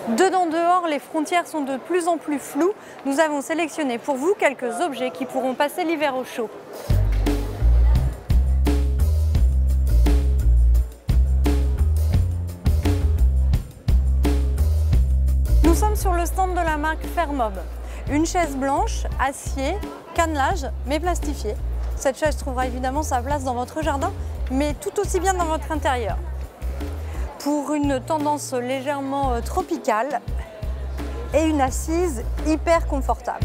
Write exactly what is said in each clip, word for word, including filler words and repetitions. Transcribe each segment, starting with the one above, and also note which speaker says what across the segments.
Speaker 1: Dedans dehors, les frontières sont de plus en plus floues. Nous avons sélectionné pour vous quelques objets qui pourront passer l'hiver au chaud. Nous sommes sur le stand de la marque Fermob. Une chaise blanche, acier, cannelage, mais plastifiée. Cette chaise trouvera évidemment sa place dans votre jardin, mais tout aussi bien dans votre intérieur. Pour une tendance légèrement tropicale et une assise hyper confortable.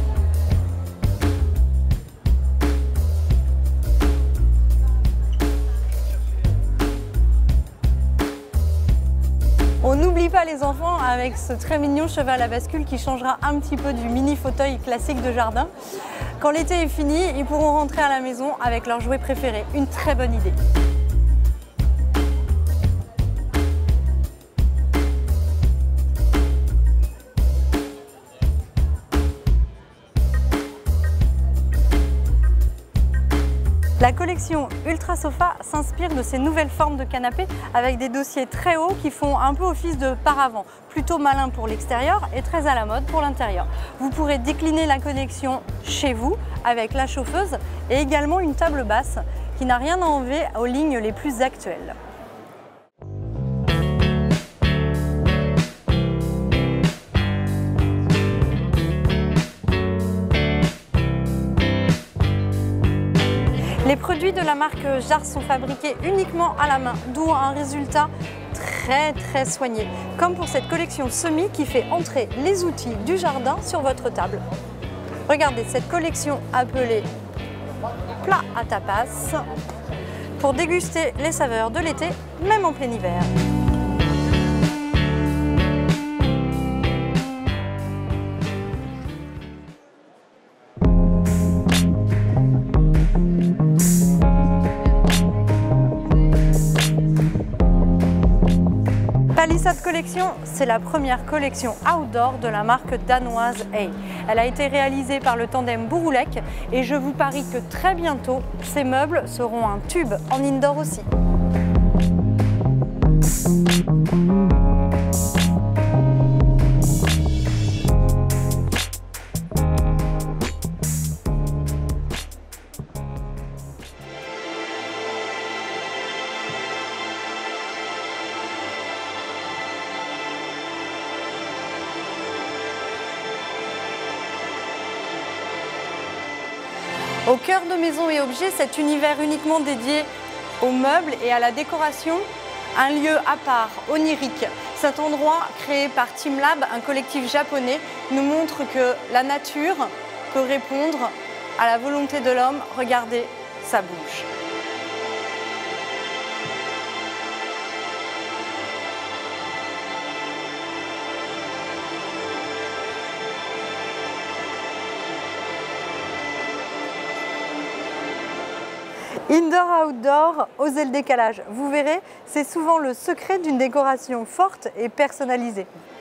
Speaker 1: On n'oublie pas les enfants avec ce très mignon cheval à bascule qui changera un petit peu du mini fauteuil classique de jardin. Quand l'été est fini, ils pourront rentrer à la maison avec leur jouet préféré. Une très bonne idée. La collection Ultra Sofa s'inspire de ces nouvelles formes de canapés avec des dossiers très hauts qui font un peu office de paravent, plutôt malin pour l'extérieur et très à la mode pour l'intérieur. Vous pourrez décliner la connexion chez vous avec la chauffeuse et également une table basse qui n'a rien à envier aux lignes les plus actuelles. Les produits de la marque Jars sont fabriqués uniquement à la main, d'où un résultat très très soigné. Comme pour cette collection semi qui fait entrer les outils du jardin sur votre table. Regardez cette collection appelée plat à tapas pour déguster les saveurs de l'été, même en plein hiver. Palisade Collection, c'est la première collection outdoor de la marque danoise Hay. Elle a été réalisée par le tandem Bouroulec et je vous parie que très bientôt, ces meubles seront un tube en indoor aussi. Au cœur de Maisons et Objets, cet univers uniquement dédié aux meubles et à la décoration, un lieu à part, onirique. Cet endroit, créé par TeamLab, un collectif japonais, nous montre que la nature peut répondre à la volonté de l'homme. Regardez, ça bouge. Indoor, outdoor, osez le décalage. Vous verrez, c'est souvent le secret d'une décoration forte et personnalisée.